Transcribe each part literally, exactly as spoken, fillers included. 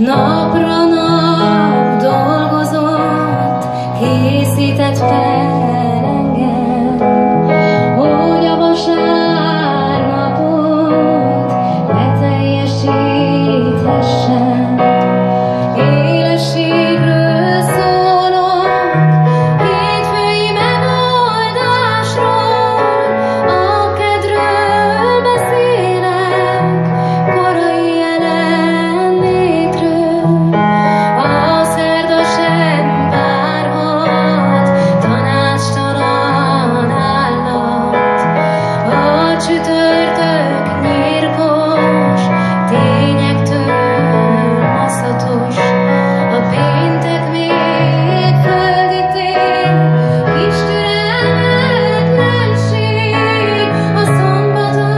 Napra nap dolgozott, készített fel engem, hogy a vasárnapot beteljesíthessem. Élességről szólok, hétfői megoldásról, a kedről beszélek, korai jelenlétről. A szerda sem várhat, tanácstalan állat. A csütörtök nyírkos, tényektől maszatos. A péntek még földi tér, kis türelmetlenség. A szombat a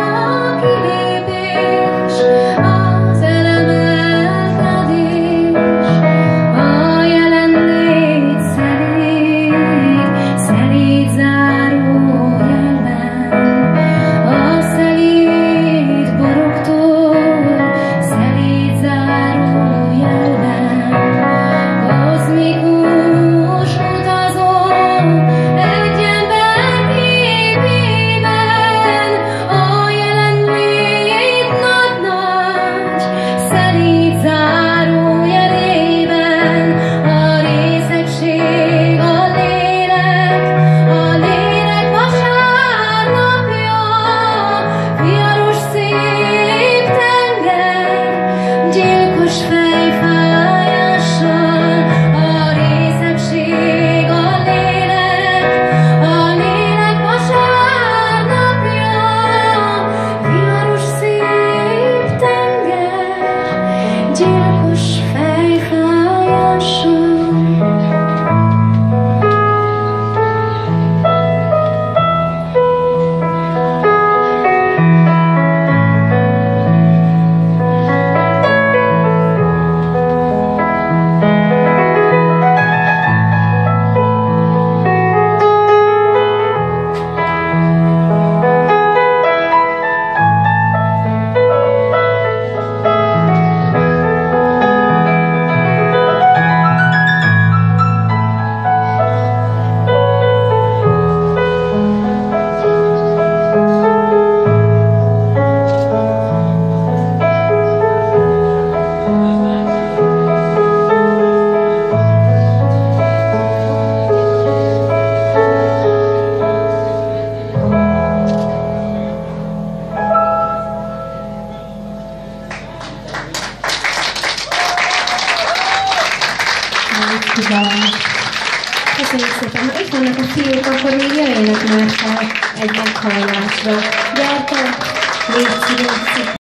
kilépés, az elemelkedés. A jelenlét szelíd, szelíd zárójelben. A szelíd boroktól, szelíd zárójelben. Kozmikus utazó, egy ember képében. A jelenlét nagy-nagy, szelíd zárójelében. A részegség, a lélek, a lélek vasárnapja. Viharos szép tenger, gyilkos fejfájással. A részegség, a lélek, a lélek vasárnapja. Viharos szép tenger, gyilkos fejfájással. Köszönjük szépen! Ha itt vannak a fiúk, akkor még jöjjenek már fel egy meghallásra. Gyertek! Légy szíves!